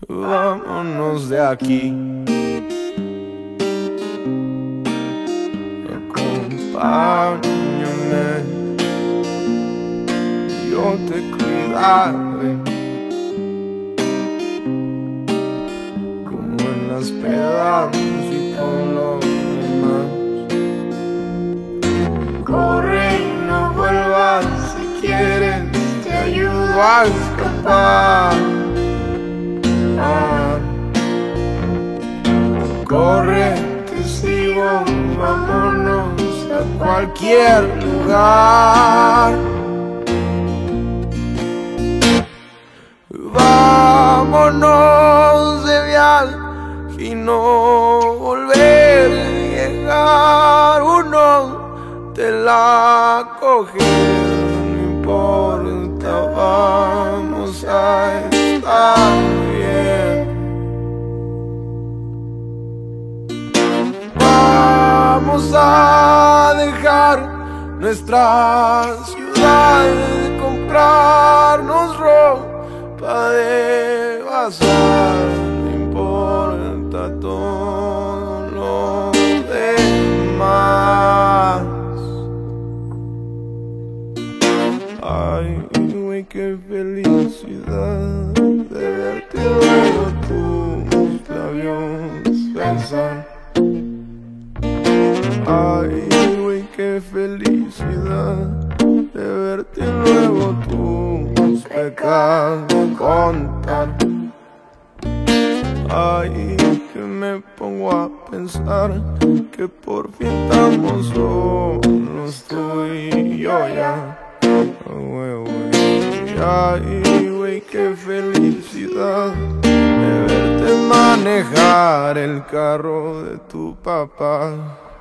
vámonos de aquí. Acompáñame, yo te cuidaré, como en las pedas y con los demás. Corre y no vuelvas, si quieres te ayudo a escapar. Corre, te sigo, vámonos a cualquier lugar. Vámonos de viaje y no volver a llegar. Uno te la coge, no importa, vamos a estar bien. Vamos a dejar nuestra ciudad, comprarnos ropa de bazar, no importa todo lo demás. Ay, güey, qué felicidad de verte luego tus labios besar. Ay, güey, qué felicidad de verte luego tus pecados contar. Ay, que me pongo a pensar que por fin estamos solos tú y yo ya. Ay, güey, qué felicidad de verte manejar el carro de tu papá.